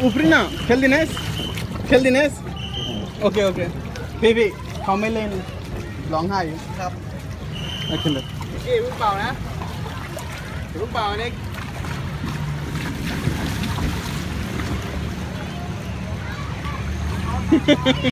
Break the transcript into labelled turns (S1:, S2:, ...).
S1: ऊपरी ना खेल दिनेश ओके พี่เขาไม่เล่นร้องไห้อยู่ครับโอเคเลยลูกเป่านะลูกเป่าเนี่ย